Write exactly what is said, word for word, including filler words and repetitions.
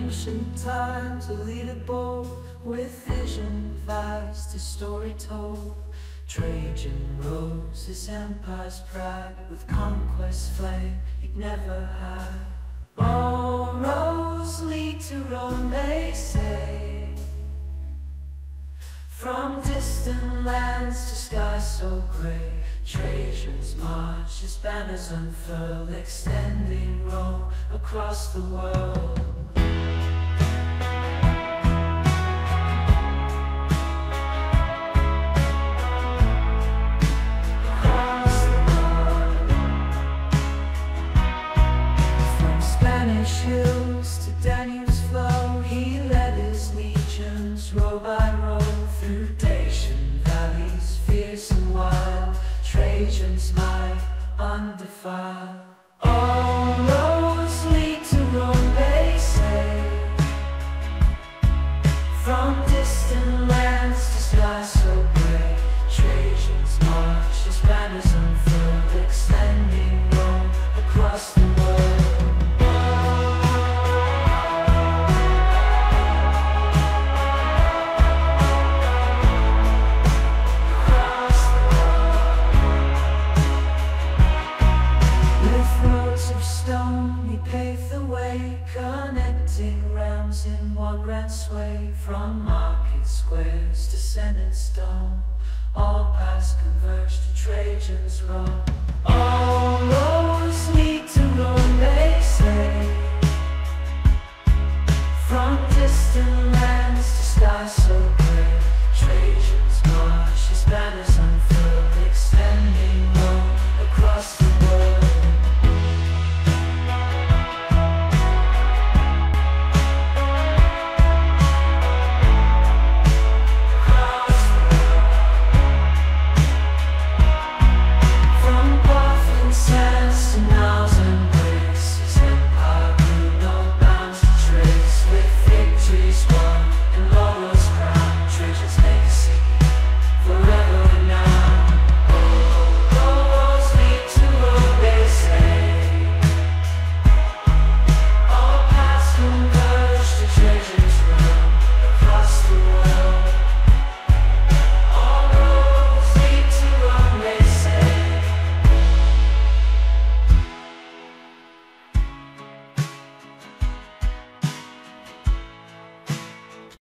ancient times, a leader bold, with vision vast, his story told. Trajan rose his empire's pride, with conquest flame he'd never had. All roads lead to Rome, they say, from distant lands to skies so grey. Trajan's march, his banners unfurled, extending Rome across the world. Across the world. From Spanish hills to Danube's flow, he led his legions row by row through Dacian valleys, fierce and wild. Trajan's might undefiled. All roads lead to Rome, they say, from distant lands to skies so grey. Trajan's march, his banners unfurled, extending Rome across the world. He paved the way, connecting realms in one grand sway. From market squares to Senate's dome, all paths converge to Trajan's Rome. All roads lead to Rome, they say, from distant lands to skies so